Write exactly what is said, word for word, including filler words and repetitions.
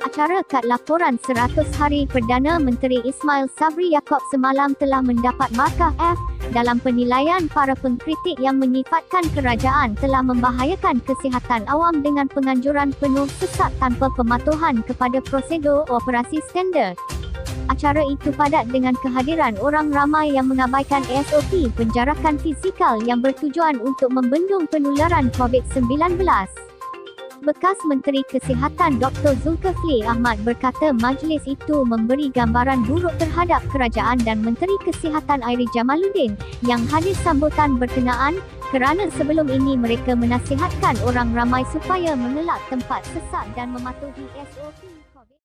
Acara kad laporan seratus hari Perdana Menteri Ismail Sabri Yaakob semalam telah mendapat markah F dalam penilaian para pengkritik yang menyifatkan kerajaan telah membahayakan kesihatan awam dengan penganjuran penuh sesak tanpa pematuhan kepada prosedur operasi standard. Acara itu padat dengan kehadiran orang ramai yang mengabaikan S O P penjarakan fizikal yang bertujuan untuk membendung penularan COVID sembilan belas. Bekas Menteri Kesihatan Doktor Zulkifli Ahmad berkata majlis itu memberi gambaran buruk terhadap kerajaan dan Menteri Kesihatan Airi Jamaluddin yang hadir sambutan berkenaan kerana sebelum ini mereka menasihatkan orang ramai supaya mengelak tempat sesak dan mematuhi S O P COVID.